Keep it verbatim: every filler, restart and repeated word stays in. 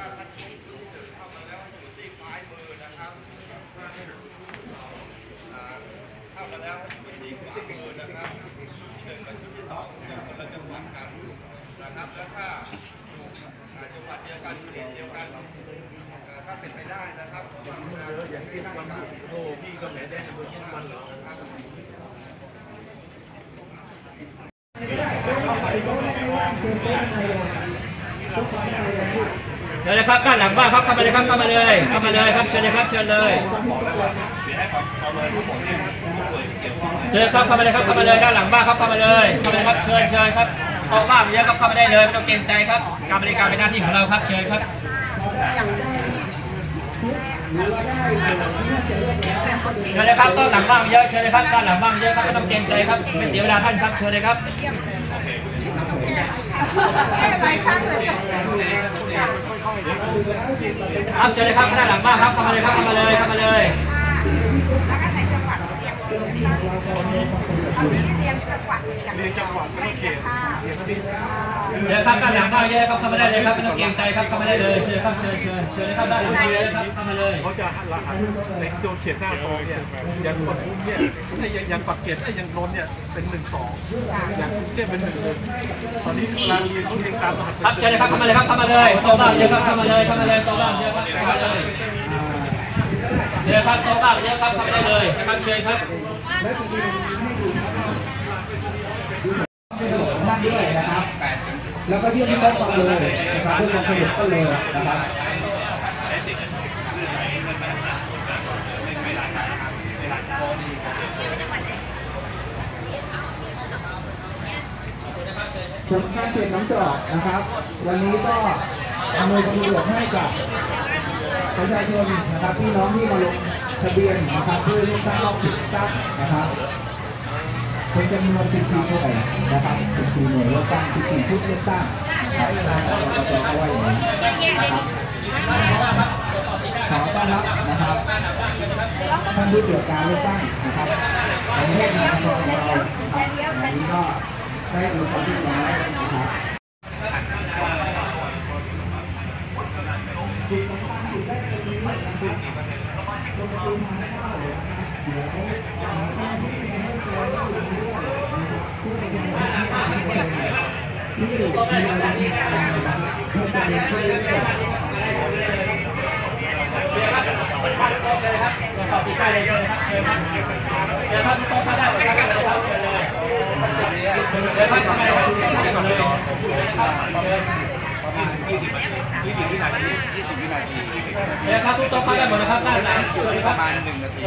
ถ้าท่านเข้ามาแล้วอยู่ซีกซ้ายมือนะครับเข้ามาแล้วอยู่ซีกขวามือนะครับที่หนึ่งกับชุดที่สองจะคนละจังหวัดกันนะครับแล้วถ้าจังหวัดเดียวกันเขตเดียวกันถ้าเป็นไปได้นะครับระหว่างงานอย่างที่นั่งกันโอ้พี่ก็แหมได้ในบนที่มันเหรอนะครับเชิญเลยครับด้านหลังบ้านครับเข้ามาเลยครับเข้ามาเลยเข้ามาเลยครับเชิญเลยครับเชิญเลยเชิญครับเข้ามาเลยครับเข้ามาเลยด้านหลังบ้านครับเข้ามาเลยเข้ามาเลยครับเชิญเชิญครับเอาบ้านเยอะครับเข้ามาได้เลยไม่ต้องเกรงใจครับการบริการเป็นหน้าที่ของเราครับเชิญครับเชิญเลยครับด้านหลังบ้านเยอะเชิญเลยครับด้านหลังบ้านเยอะครับไม่ต้องเกรงใจครับไม่เสียเวลาท่านครับเชิญเลยครับครับเชิญเลยครับด้านหลังบ้านครับเข้ามาเลยครับเข้ามาเลยเข้ามาเลยเรียนจังหวัดไม่เขตเชิญครับด้านหลังบ้านเยอะครับเข้ามาได้เลยครับไม่ต้องเกรงใจครับเข้ามาได้เลยเชิญครับเชิญเชิญเชิญเลยครับด้านหลังเยอะครับเข้ามาเลยเขาจะรหัสในโดนเขียนหน้าซองเนี่ยอย่างปทุมเนี่ยอย่างปักเกร็ดอย่างนนท์เนี่ยเป็นหนึ่งสองอย่างกรุงเทพเป็นหนึ่งหนึ่งตอนนี้เวลาเรียนเขาเรียนตามรหัสครับเชิญเลยครับเข้ามาเลยครับเข้ามาเลยโต๊ะบ้านเยอะครับเข้ามาเลยเข้ามาเลยโต๊ะบ้านเยอะครับเข้ามาเลยเชิญครับโต๊ะบ้านเยอะครับเข้ามาได้เลยนะครับเชิญครับนั่งด้วยนะครับแล้วก็ยื่นที่โต๊ะฟังเลยนะครับเพื่อความสะดวกก็เลยนะครับส่วนการเช็คน้ำกรอกนะครับวันนี้ก็อำนวยความสะดวกให้กับประชาชนนะครับพี่น้องที่มาลงทะเบียนนะครับเพื่อเลือกตั้งรอบสิบตั้งนะครับเป็นจำนวนสิบสี่หน่วยนะครับสิบสี่หน่วยเลือกตั้งสิบสี่ชุดเลือกตั้งครับทางกกตก็ว่าอย่างนี้นะครับขอต้อนรับนะครับท่านผู้ตรวจการเลือกตั้งนะครับประเทศไทยของเราครับวันนี้ก็ได้ดูความเรียบร้อยนะครับที่มีการที่การที่จะเป็นผู้เลือกตั้งเชิญครับเชิญครับขอบคุณได้เลยเชิญครับเชิญครับเชิญครับโต๊ะมาได้เลยครับเชิญเลยเชิญเลยเชิญครับทำไมครับเชิญมาเลยเชิญประมาณยี่สิบยี่สิบวินาทียี่สิบวินาทีเชิญครับทุกโต๊ะเข้าได้หมดนะครับด้านหลังประมาณหนึ่งนาที